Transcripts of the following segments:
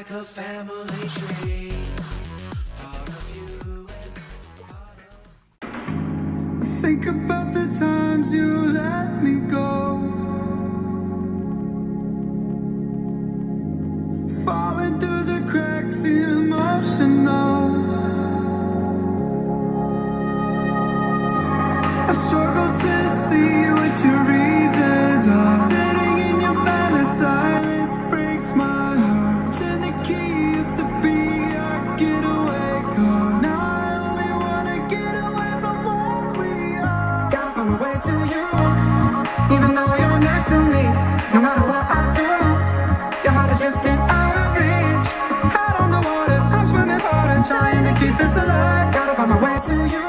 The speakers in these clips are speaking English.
like a family tree. Part of you and part of... Think about the times you let me go, falling through the cracks, emotional. I struggle to see what your reasons are. Sitting in your bed in silence breaks my heart. Turn the key used to be our getaway car. Now I only wanna get away from where we are. Gotta find my way to you, even though you're next to me. No matter what I do, your heart is drifting out of reach. Out on the water, I'm swimming hard and trying to keep this alive. Gotta find my way to you.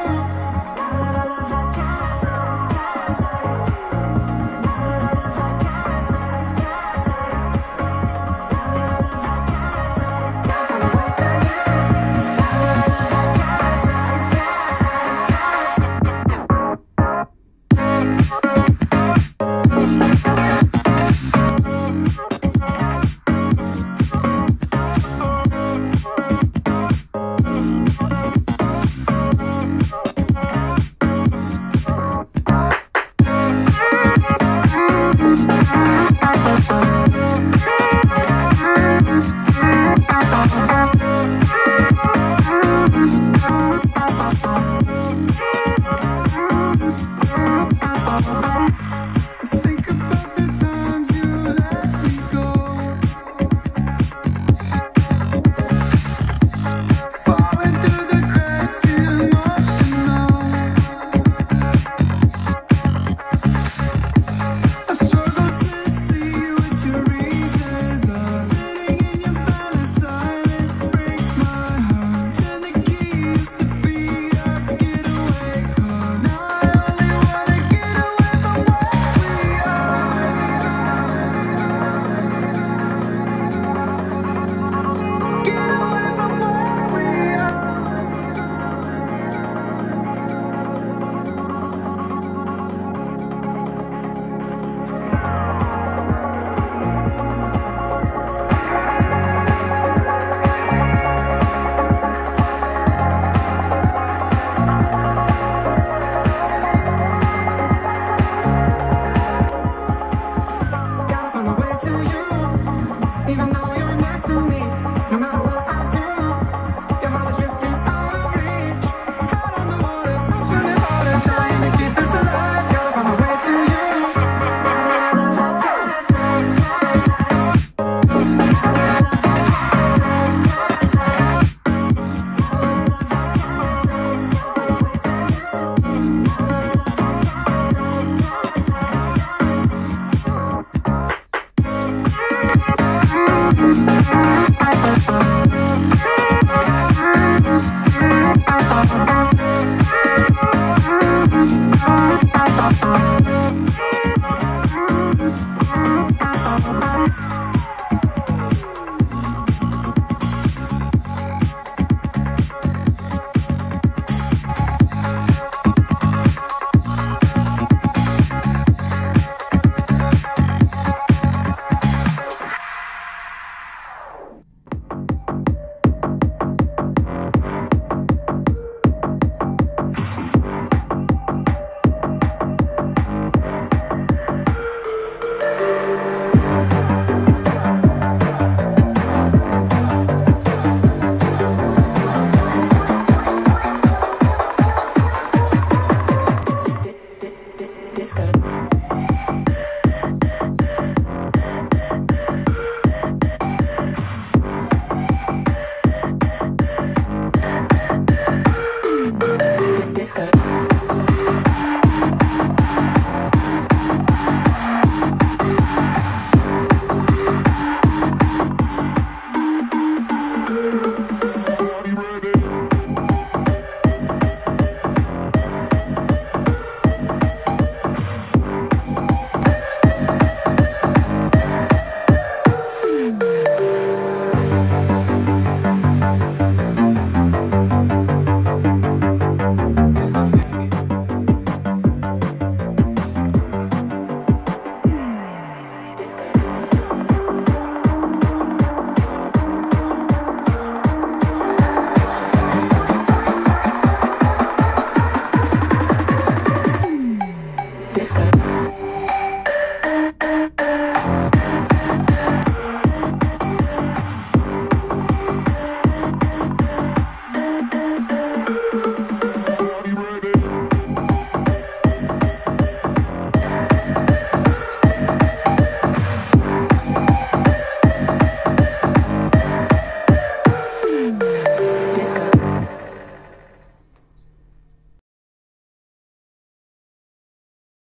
Disco.